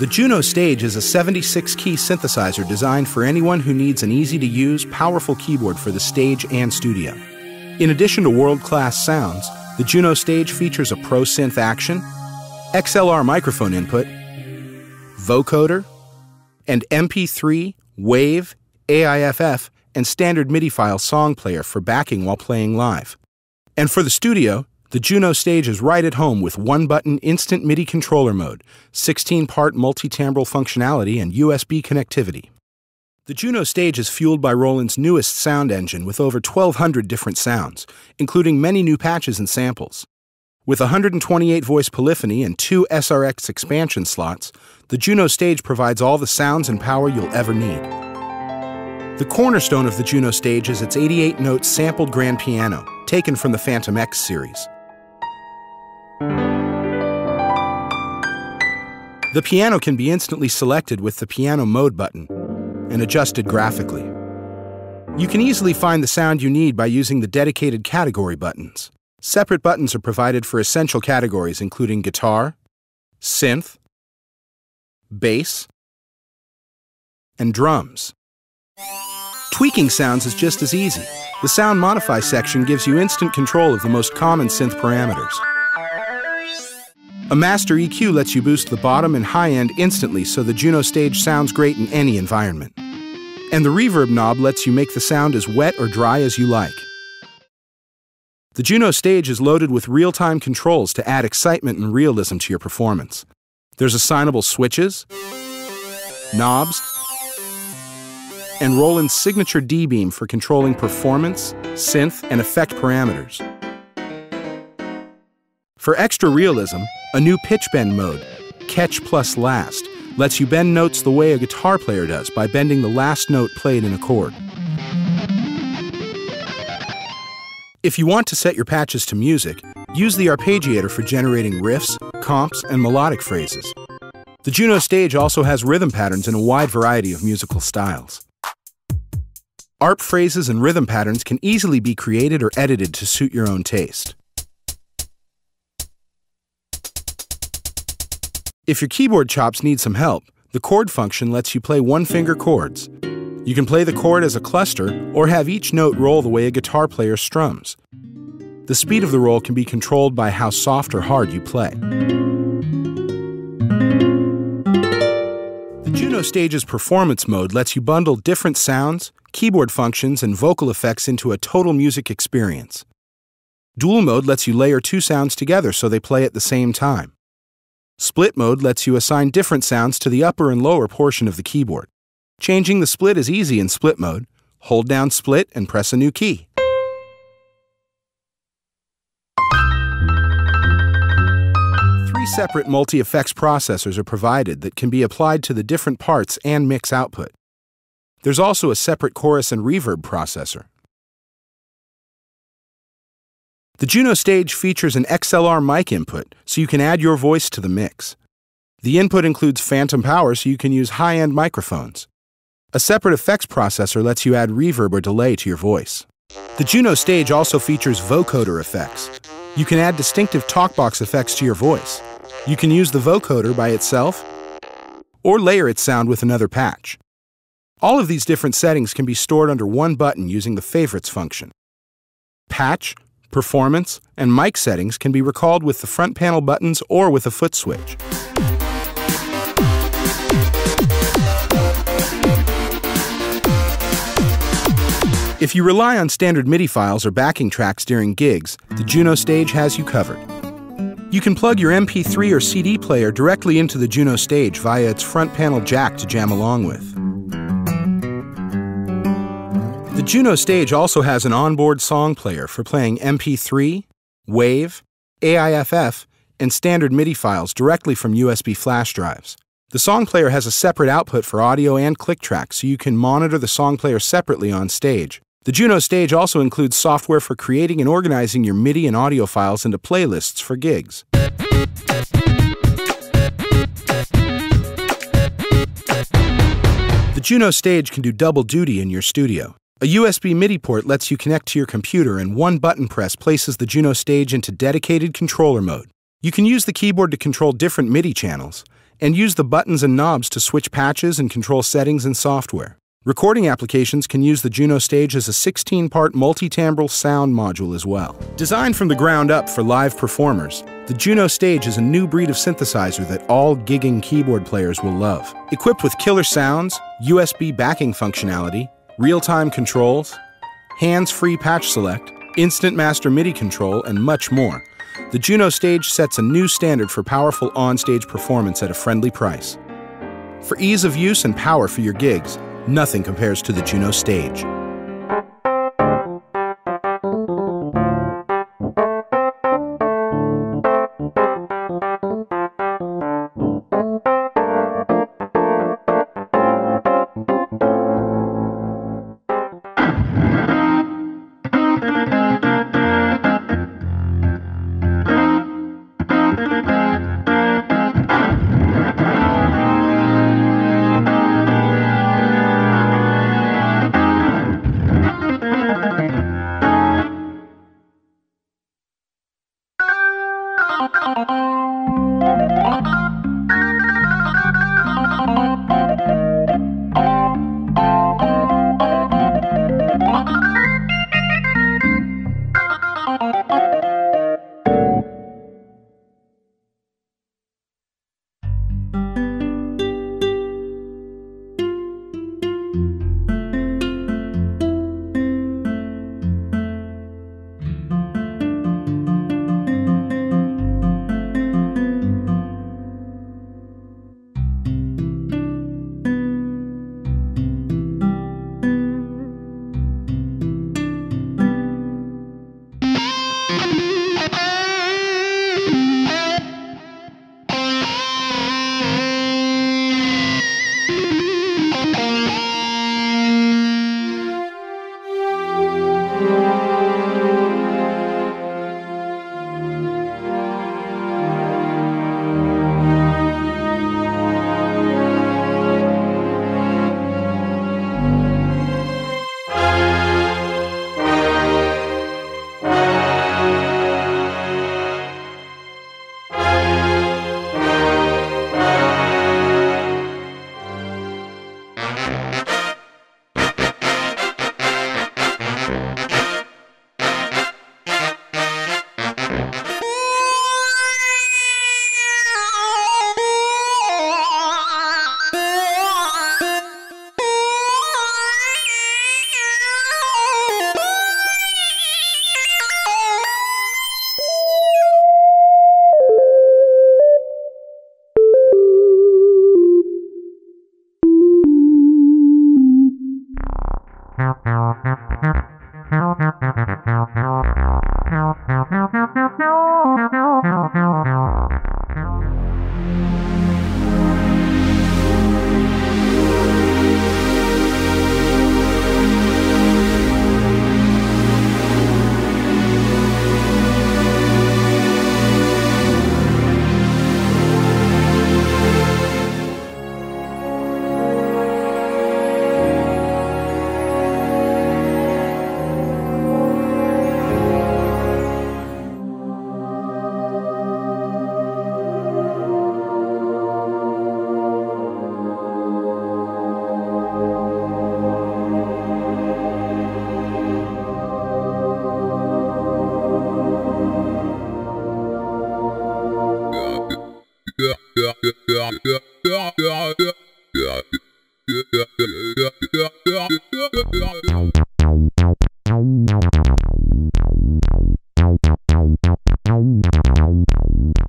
The Juno Stage is a 76-key synthesizer designed for anyone who needs an easy-to-use, powerful keyboard for the stage and studio. In addition to world-class sounds, the Juno Stage features a Pro Synth action, XLR microphone input, vocoder, and MP3, WAV, AIFF, and standard MIDI file song player for backing while playing live. And for the studio, the Juno Stage is right at home with one-button instant MIDI controller mode, 16-part multi-timbral functionality, and USB connectivity. The Juno Stage is fueled by Roland's newest sound engine with over 1,200 different sounds, including many new patches and samples. With 128 voice polyphony and 2 SRX expansion slots, the Juno Stage provides all the sounds and power you'll ever need. The cornerstone of the Juno Stage is its 88-note sampled grand piano, taken from the Phantom X series. The piano can be instantly selected with the piano mode button and adjusted graphically. You can easily find the sound you need by using the dedicated category buttons. Separate buttons are provided for essential categories including guitar, synth, bass, and drums. Tweaking sounds is just as easy. The Sound Modify section gives you instant control of the most common synth parameters. A master EQ lets you boost the bottom and high end instantly so the Juno Stage sounds great in any environment. And the reverb knob lets you make the sound as wet or dry as you like. The Juno Stage is loaded with real-time controls to add excitement and realism to your performance. There's assignable switches, knobs, and Roland's signature D-beam for controlling performance, synth, and effect parameters. For extra realism, a new pitch bend mode, Catch plus Last, lets you bend notes the way a guitar player does by bending the last note played in a chord. If you want to set your patches to music, use the arpeggiator for generating riffs, comps, and melodic phrases. The Juno Stage also has rhythm patterns in a wide variety of musical styles. ARP phrases and rhythm patterns can easily be created or edited to suit your own taste. If your keyboard chops need some help, the chord function lets you play one-finger chords. You can play the chord as a cluster or have each note roll the way a guitar player strums. The speed of the roll can be controlled by how soft or hard you play. The Juno Stage's performance mode lets you bundle different sounds, keyboard functions, and vocal effects into a total music experience. Dual mode lets you layer 2 sounds together so they play at the same time. Split mode lets you assign different sounds to the upper and lower portion of the keyboard. Changing the split is easy in split mode. Hold down split and press a new key. Three separate multi-effects processors are provided that can be applied to the different parts and mix output. There's also a separate chorus and reverb processor. The Juno Stage features an XLR mic input, so you can add your voice to the mix. The input includes phantom power, so you can use high-end microphones. A separate effects processor lets you add reverb or delay to your voice. The Juno Stage also features vocoder effects. You can add distinctive talkbox effects to your voice. You can use the vocoder by itself or layer its sound with another patch. All of these different settings can be stored under one button using the Favorites function. Patch, performance, and mic settings can be recalled with the front panel buttons or with a foot switch. If you rely on standard MIDI files or backing tracks during gigs, the Juno Stage has you covered. You can plug your MP3 or CD player directly into the Juno Stage via its front panel jack to jam along with. The Juno Stage also has an onboard song player for playing MP3, WAV, AIFF, and standard MIDI files directly from USB flash drives. The song player has a separate output for audio and click tracks, so you can monitor the song player separately on stage. The Juno Stage also includes software for creating and organizing your MIDI and audio files into playlists for gigs. The Juno Stage can do double duty in your studio. A USB MIDI port lets you connect to your computer, and one button press places the Juno Stage into dedicated controller mode. You can use the keyboard to control different MIDI channels, and use the buttons and knobs to switch patches and control settings in software. Recording applications can use the Juno Stage as a 16-part multi-timbral sound module as well. Designed from the ground up for live performers, the Juno Stage is a new breed of synthesizer that all gigging keyboard players will love. Equipped with killer sounds, USB backing functionality, real-time controls, hands-free patch select, instant master MIDI control, and much more, the Juno Stage sets a new standard for powerful on-stage performance at a friendly price. For ease of use and power for your gigs, nothing compares to the Juno Stage. Yeah.